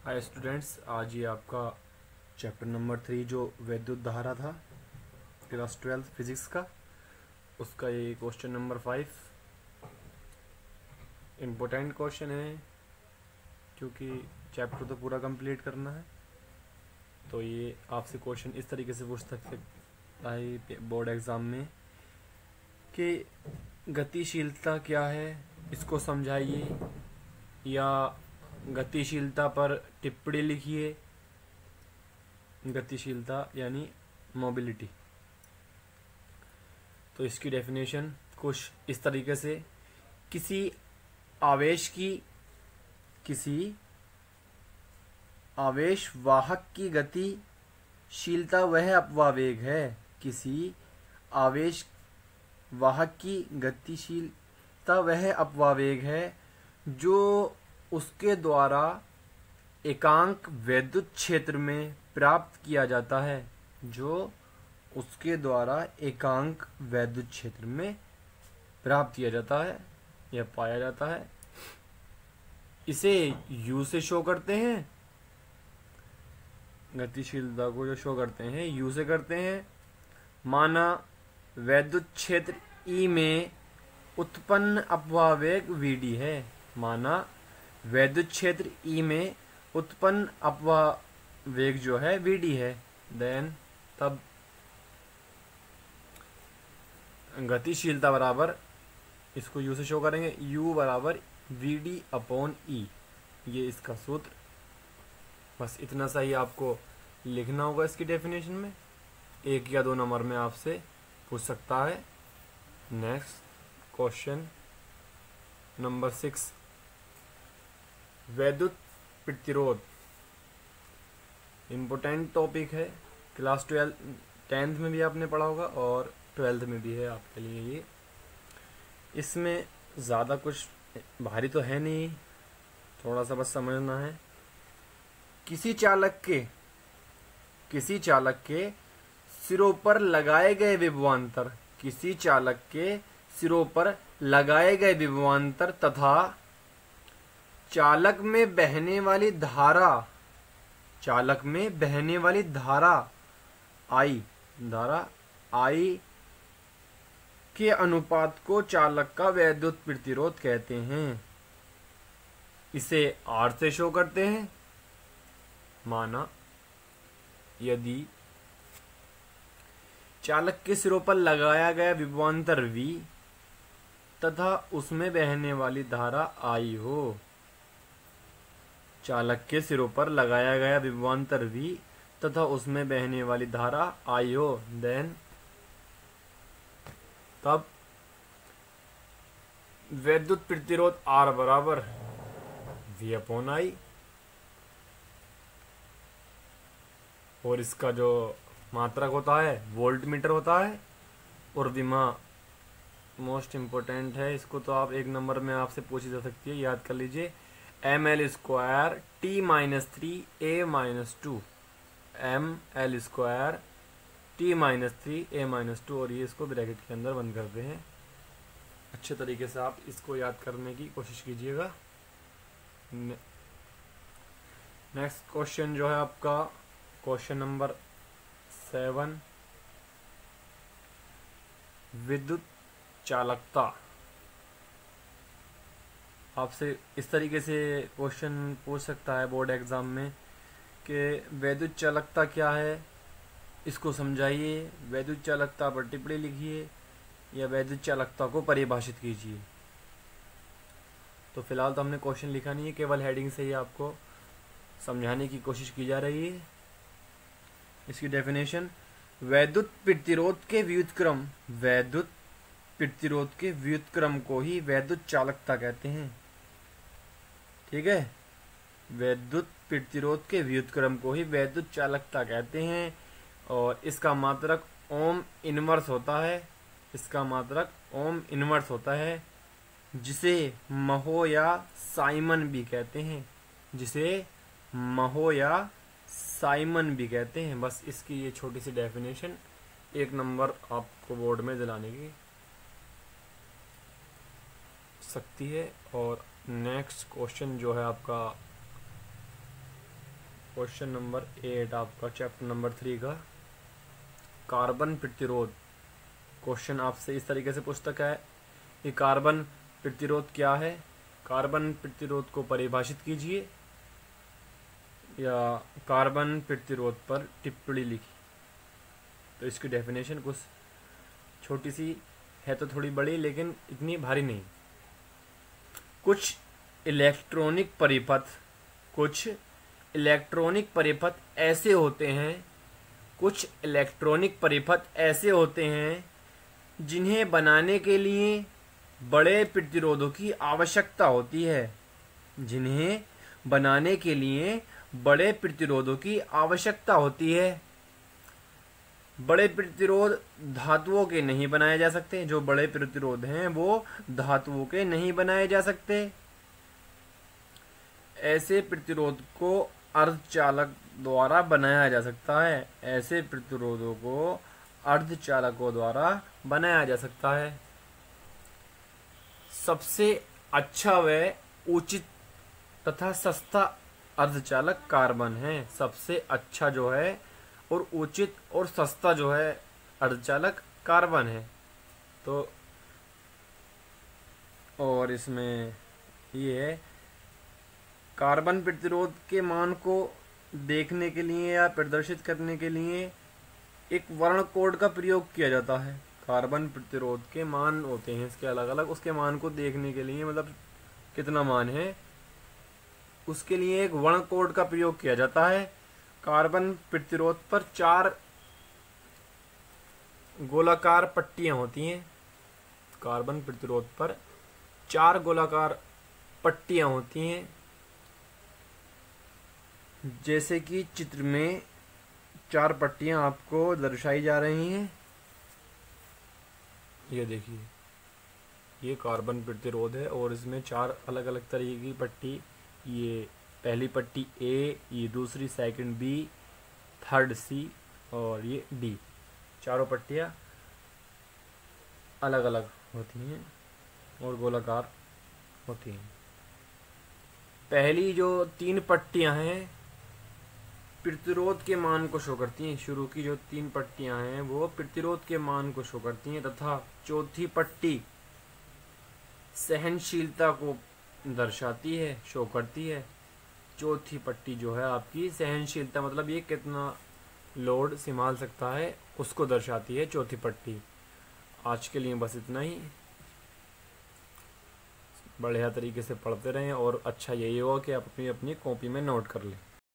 Hi students, आज ये आपका चैप्टर नंबर 3 जो वैद्युत धारा था क्लास 12 फिजिक्स का, उसका ये क्वेश्चन नंबर 5 इम्पोर्टेंट क्वेश्चन है क्योंकि चैप्टर तो पूरा कंप्लीट करना है। तो ये आपसे क्वेश्चन इस तरीके से पूछ सकता है बोर्ड एग्ज़ाम में कि गतिशीलता क्या है, इसको समझाइए, या गतिशीलता पर टिप्पणी लिखिए। गतिशीलता यानी मोबिलिटी। तो इसकी डेफिनेशन कुछ इस तरीके से, किसी आवेश वाहक की गतिशीलता वह अपवावेग है। किसी आवेश वाहक की गतिशीलता वह अपवावेग है जो उसके द्वारा एकांक वैद्युत क्षेत्र में प्राप्त किया जाता है। जो उसके द्वारा एकांक वैद्युत क्षेत्र में प्राप्त किया जाता है या पाया जाता है। इसे U से शो करते हैं। गतिशीलता को जो शो करते हैं U से करते हैं। माना वैद्युत क्षेत्र E में उत्पन्न अपवावेग VD है। माना वैद्युत क्षेत्र E में उत्पन्न अपवावेग जो है VD है। देन तब गतिशीलता बराबर, इसको U से शो करेंगे, U बराबर VD/E। ये इसका सूत्र। बस इतना सा ही आपको लिखना होगा इसकी डेफिनेशन में। 1 या 2 नंबर में आपसे पूछ सकता है। नेक्स्ट क्वेश्चन नंबर 6, वैद्युत प्रतिरोध। इम्पोर्टेंट टॉपिक है, क्लास 10th में भी आपने पढ़ा होगा और 12th में भी है आपके लिए ये। इसमें ज़्यादा कुछ भारी तो है नहीं, थोड़ा सा बस समझना है। किसी चालक के सिरों पर लगाए गए विभवांतर, किसी चालक के सिरों पर लगाए गए विभवांतर तथा चालक में बहने वाली धारा I के अनुपात को चालक का वैद्युत प्रतिरोध कहते हैं। इसे R से शो करते हैं। माना यदि चालक के सिरों पर लगाया गया विभवांतर V तथा उसमें बहने वाली धारा I हो। चालक के सिरों पर लगाया गया विभवांतर V तथा उसमें बहने वाली धारा I हो, देन तब वैद्युत प्रतिरोध R बराबर V/I। और इसका जो मात्रक होता है वोल्ट मीटर होता है। और विमा मोस्ट इम्पोर्टेंट है, इसको तो आप 1 नंबर में आपसे पूछी जा सकती है, याद कर लीजिए। ml square T-3 A-2, ml square T-3 A-2। और ये इसको ब्रैकेट के अंदर बंद करते हैं। अच्छे तरीके से आप इसको याद करने की कोशिश कीजिएगा। नेक्स्ट क्वेश्चन जो है आपका क्वेश्चन नंबर 7, विद्युत चालकता। आपसे इस तरीके से क्वेश्चन पूछ सकता है बोर्ड एग्जाम में कि वैद्युत चालकता क्या है, इसको समझाइए, वैद्युत चालकता पर टिप्पणी लिखिए या वैद्युत चालकता को परिभाषित कीजिए। तो फिलहाल तो हमने क्वेश्चन लिखा नहीं है, केवल हेडिंग से ही आपको समझाने की कोशिश की जा रही है। इसकी डेफिनेशन, वैद्युत प्रतिरोध के व्युत्क्रम को ही वैद्युत चालकता कहते हैं। ठीक है, वैद्युत प्रतिरोध के व्युत्क्रम को ही वैद्युत चालकता कहते हैं। और इसका मात्रक ओम इनवर्स होता है, जिसे महो या साइमन भी कहते हैं। बस इसकी ये छोटी सी डेफिनेशन 1 नंबर आपको बोर्ड में दिलाने की सकती है। और नेक्स्ट क्वेश्चन जो है आपका क्वेश्चन नंबर 8 आपका चैप्टर नंबर 3 का कार्बन प्रतिरोध। क्वेश्चन आपसे इस तरीके से पूछता है कि कार्बन प्रतिरोध क्या है। कार्बन प्रतिरोध को परिभाषित कीजिए या कार्बन प्रतिरोध पर टिप्पणी लिखी। तो इसकी डेफिनेशन कुछ छोटी सी है, तो थोड़ी बड़ी, लेकिन इतनी भारी नहीं। कुछ इलेक्ट्रॉनिक परिपथ ऐसे होते हैं जिन्हें बनाने के लिए बड़े प्रतिरोधों की आवश्यकता होती है। बड़े प्रतिरोध धातुओं के नहीं बनाए जा सकते। जो बड़े प्रतिरोध हैं वो धातुओं के नहीं बनाए जा सकते। ऐसे प्रतिरोध को अर्धचालक द्वारा बनाया जा सकता है। ऐसे प्रतिरोधों को अर्धचालकों द्वारा बनाया जा सकता है। सबसे अच्छा व उचित तथा सस्ता अर्धचालक कार्बन है। सबसे अच्छा जो है और उचित और सस्ता जो है अर्धचालक कार्बन है। तो और इसमें ये है, कार्बन प्रतिरोध के मान को देखने के लिए या प्रदर्शित करने के लिए एक वर्ण कोड का प्रयोग किया जाता है। कार्बन प्रतिरोध के मान होते हैं इसके अलग अलग, उसके मान को देखने के लिए, मतलब कितना मान है, उसके लिए एक वर्ण कोड का प्रयोग किया जाता है। कार्बन प्रतिरोध पर 4 गोलाकार पट्टियां होती हैं। कार्बन प्रतिरोध पर 4 गोलाकार पट्टियां होती हैं, जैसे कि चित्र में 4 पट्टियां आपको दर्शाई जा रही हैं। ये देखिए, ये कार्बन प्रतिरोध है और इसमें 4 अलग अलग तरीके की पट्टी, ये पहली पट्टी ए, ये दूसरी सेकंड बी, थर्ड सी और ये डी। चारों पट्टियां अलग अलग होती हैं और गोलाकार होती हैं। पहली जो 3 पट्टियां हैं प्रतिरोध के मान को शो करती हैं। शुरू की जो 3 पट्टियां हैं वो प्रतिरोध के मान को शो करती हैं, तथा चौथी पट्टी सहनशीलता को दर्शाती है, शो करती है। चौथी पट्टी जो है आपकी सहनशीलता, मतलब ये कितना लोड संभाल सकता है, उसको दर्शाती है चौथी पट्टी। आज के लिए बस इतना ही। बढ़िया तरीके से पढ़ते रहें और अच्छा यही होगा कि आप अपनी अपनी कॉपी में नोट कर लें।